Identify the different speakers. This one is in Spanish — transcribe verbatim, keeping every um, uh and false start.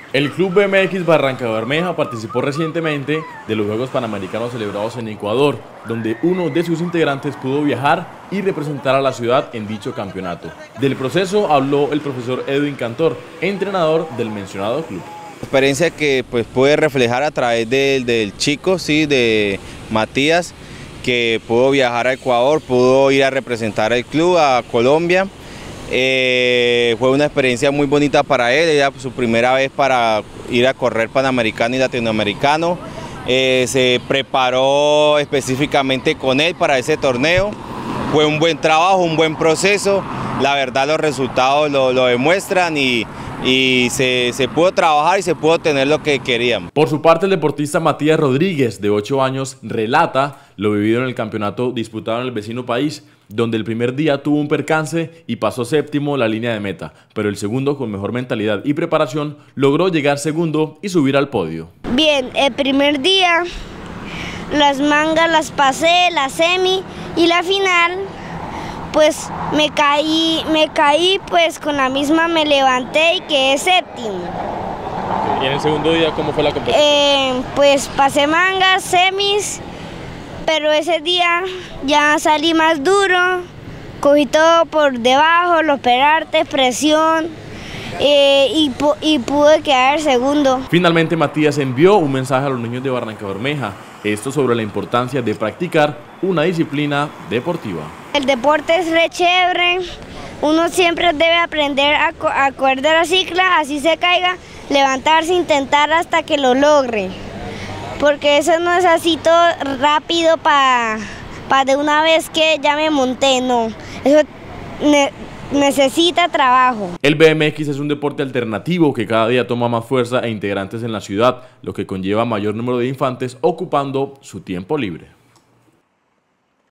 Speaker 1: El Club B M X Barranca Bermeja participó recientemente de los Juegos Panamericanos celebrados en Ecuador, donde uno de sus integrantes pudo viajar y representar a la ciudad en dicho campeonato. Del proceso habló el profesor Edwin Cantor, entrenador del mencionado club.
Speaker 2: Experiencia que pues pude reflejar a través de, del chico, sí, de Matías, que pudo viajar a Ecuador, pudo ir a representar al club, a Colombia. Eh, fue una experiencia muy bonita para él, era su primera vez para ir a correr Panamericano y Latinoamericano. Eh, se preparó específicamente con él para ese torneo. Fue un buen trabajo, un buen proceso. La verdad los resultados lo, lo demuestran y, y se, se pudo trabajar y se pudo tener lo que queríamos.
Speaker 1: Por su parte, el deportista Matías Rodríguez, de ocho años, relata lo vivido en el campeonato disputado en el vecino país, donde el primer día tuvo un percance y pasó séptimo la línea de meta, pero el segundo, con mejor mentalidad y preparación, logró llegar segundo y subir al podio.
Speaker 3: Bien, el primer día las mangas las pasé, la semi y la final, pues me caí, me caí, pues con la misma me levanté y quedé séptimo.
Speaker 1: ¿Y en el segundo día cómo fue la competencia?
Speaker 3: Eh, pues pasé mangas, semis, pero ese día ya salí más duro, cogí todo por debajo, los perartes, presión, eh, y, y pude quedar segundo.
Speaker 1: Finalmente, Matías envió un mensaje a los niños de Barranca Bermeja, esto sobre la importancia de practicar una disciplina deportiva.
Speaker 3: El deporte es re chévere, uno siempre debe aprender a, a correr de la cicla, así se caiga, levantarse, intentar hasta que lo logre. Porque eso no es así todo rápido para pa de una vez que ya me monté, no. Eso ne necesita trabajo.
Speaker 1: El B M X es un deporte alternativo que cada día toma más fuerza e integrantes en la ciudad, lo que conlleva mayor número de infantes ocupando su tiempo libre.